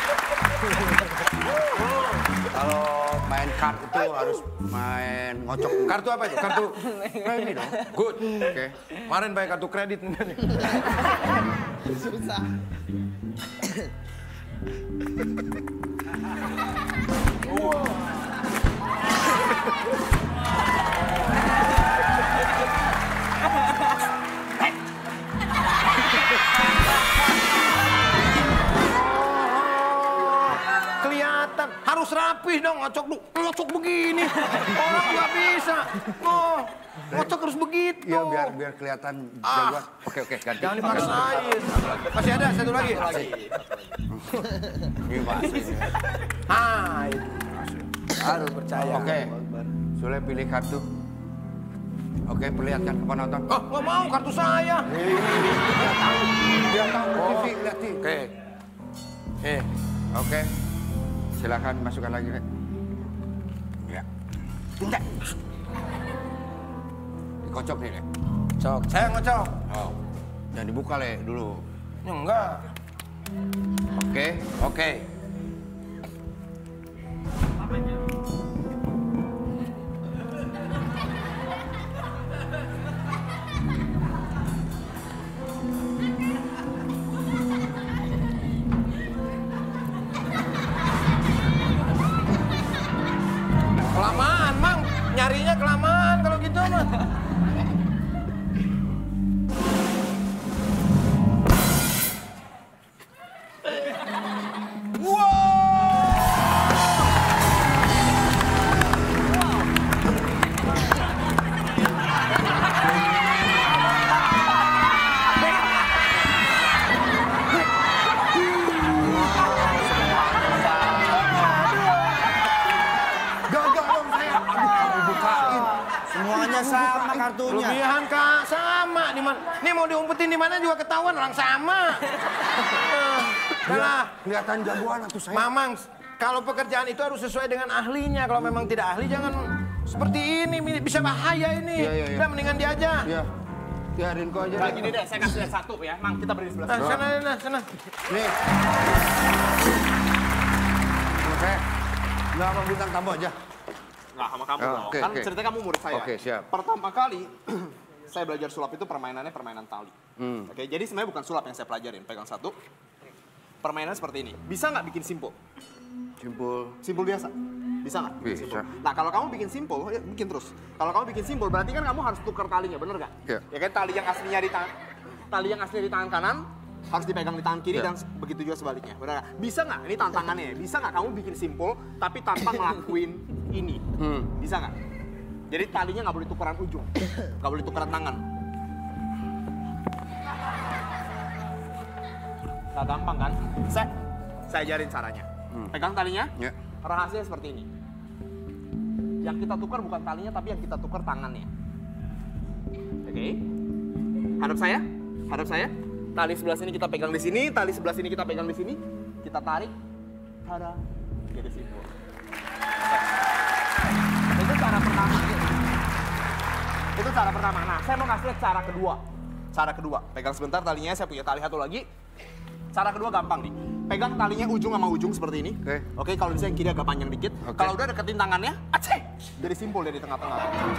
Kalau main kart itu harus main ngocok. Kartu apa itu? Kartu nah, ini dong. Good. Oke. Kemarin pakai kartu kredit. Susah. Kelihatan harus rapih dong ngocok begini. Orang nggak bisa. Oh, ngocok harus begitu. Iya biar kelihatan jagoan. Oke ganti. Jangan dipaksain. Masih ada satu lagi. Ini masih. Ah, itu. Harus percaya. Oke. Sule pilih kartu. Oke, perlihatkan ke penonton. Oh, nggak mau kartu saya. Dia tahu TV, lihat TV. Oke. Oke. Silakan masukkan lagi, Rek. Ya. Tidak. Dikocok nih, Rek. Cok, saya ngocok. Oh. Jangan dibuka, Le, dulu. Ya, enggak. Oke. Kelamaan, Mang. Nyarinya kelamaan kalau gitu, Mang. Gagal dong saya. Aduh, kamu bukain. Semuanya sama kartunya. Lebihan, Kak. Sama. Nih mau diumpetin di mana juga ketahuan orang sama. Kalah. Kelihatan jagoan atuh saya. Mamang, kalau pekerjaan itu harus sesuai dengan ahlinya. Kalau memang tidak ahli, jangan seperti ini. Bisa bahaya ini. Iya. Udah, mendingan dia aja. Iya. Biarin kok aja. Nah, gini deh, saya kasih lihat satu ya. Mang, kita berdiri sebelah Nah, sana. Nih. Oke. Nggak sama bintang tamu aja. Nggak sama kamu dong. Oke, Kan oke. ceritanya kamu murid saya. Oke, siap. Pertama kali saya belajar sulap itu permainannya permainan tali. Oke, jadi sebenarnya bukan sulap yang saya pelajarin. Pegang satu. Permainannya seperti ini. Bisa nggak bikin simpul? Simpul. Simpul biasa? Bisa nggak? Bisa. Simpul. Nah, kalau kamu bikin simpul, ya bikin terus. Kalau kamu bikin simpul, berarti kan kamu harus tukar talinya, bener nggak? Iya. Ya kan tali yang aslinya di tangan kanan harus dipegang di tangan kiri Iya. dan begitu juga sebaliknya. Bener nggak? Bisa nggak? Ini tantangannya ya. Bisa nggak kamu bikin simpul tapi tanpa ngelakuin ini? Bisa nggak? Jadi talinya nggak boleh tukeran ujung, nggak boleh tukeran tangan. Nggak gampang kan? Saya ajarin caranya. Pegang talinya. Ya. Rahasia seperti ini. Yang kita tukar bukan talinya, tapi yang kita tukar tangannya. Oke. Hadap saya. Tali sebelah sini kita pegang di sini, tali sebelah sini kita pegang di sini. Kita tarik. Tada. Jadi simpul. Itu cara pertama. Itu cara pertama. Nah, saya mau kasih lihat cara kedua. Cara kedua. Pegang sebentar talinya, saya punya tali satu lagi. Cara kedua gampang nih. Pegang talinya ujung sama ujung seperti ini. Oke, kalau bisa yang kiri agak panjang dikit. Kalau udah deketin tangannya, aceh! Jadi simpul dari tengah-tengah.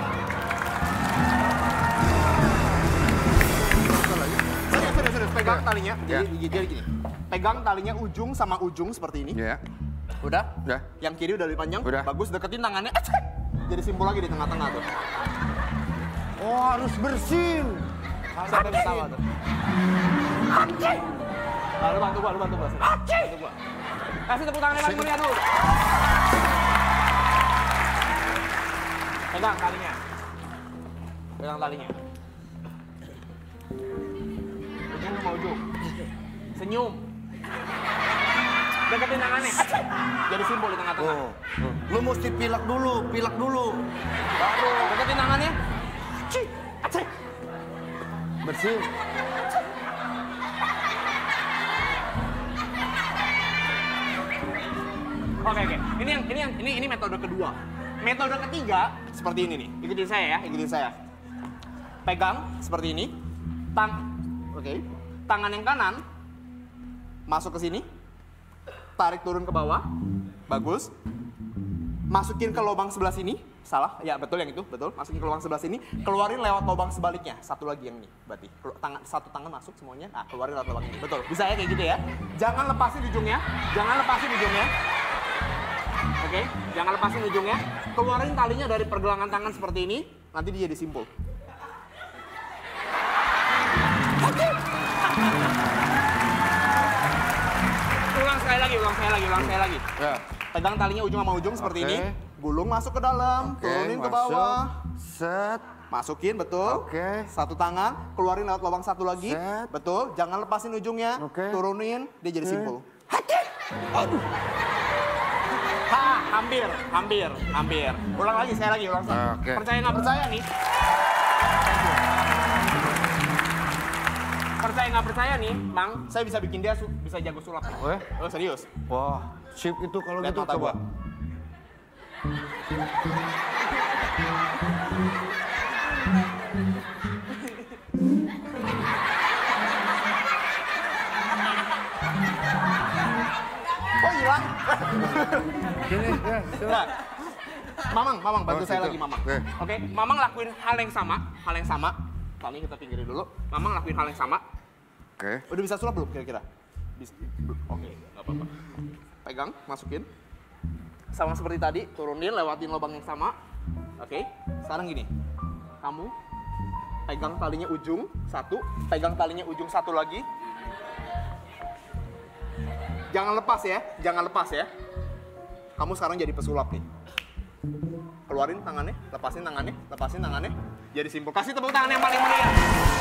Serius. Pegang talinya. Jadi gini. Pegang talinya ujung sama ujung seperti ini. Ya. Udah? Udah. Yang kiri udah lebih panjang. Udah. Bagus, deketin tangannya, aceh! Jadi simpul lagi di tengah-tengah tuh. Oh, harus bersin. Sampai ketawa tuh. Aceh! Lu bantu gua. Aceh! Kasih tepuk tangan yang paling meriah dulu. Pegang talinya. Ujung sama ujung. Senyum. Deketin tangannya. Aceh! Jadi simpul di tengah-tengah. Lu mesti pilek dulu. Baru deketin tangannya. Aceh! Aceh! Bersin. Oke. Ini metode kedua. Metode ketiga seperti ini nih. Ikutin saya. Pegang seperti ini. Tangan yang kanan masuk ke sini. tarik turun ke bawah. Bagus. Masukin ke lubang sebelah sini. Salah, ya betul yang itu, betul. Masukin ke lubang sebelah sini, keluarin lewat lubang sebaliknya. Satu lagi yang ini, berarti. Satu tangan masuk semuanya, nah keluarin lewat lubang ini. Betul, bisa ya kayak gitu ya. Jangan lepasin ujungnya, jangan lepasin ujungnya. Oke, jangan lepasin ujungnya. Keluarin talinya dari pergelangan tangan seperti ini, nanti dia jadi simpul. Ulang sekali lagi. Ya. Pegang talinya ujung sama ujung seperti ini. Gulung masuk ke dalam, turunin ke bawah. Set. Masukin, betul. Oke. Satu tangan, keluarin lewat lubang satu lagi. Set. Betul, jangan lepasin ujungnya. Oke. Turunin, dia jadi simpul. Aduh. Hampir. Ulang lagi, saya lagi, ulang. Oke. Percaya nggak percaya nih? Percaya nggak percaya nih, Mang? Saya bisa bikin dia bisa jago sulap. Oh, serius? Wah, sip itu kalau Lihat gitu mata coba. gua. Oh, hilang. Sini, ya, coba. Mamang, bantu Oh, saya gitu. lagi, Mamang. Oke. Oke, Mamang lakuin hal yang sama. Kali kita pinggirin dulu. Mamang lakuin hal yang sama. Oke. Udah bisa sulap belum kira-kira? Bisa. Oke, nggak apa-apa. Pegang, masukin. Sama seperti tadi, turunin, lewatin lubang yang sama. Oke, sekarang gini. Kamu pegang talinya ujung satu, pegang talinya ujung satu lagi. Jangan lepas ya. Kamu sekarang jadi pesulap nih. Keluarin tangannya, lepasin tangannya. Jadi simpul. Kasih tepuk tangan yang paling meriah.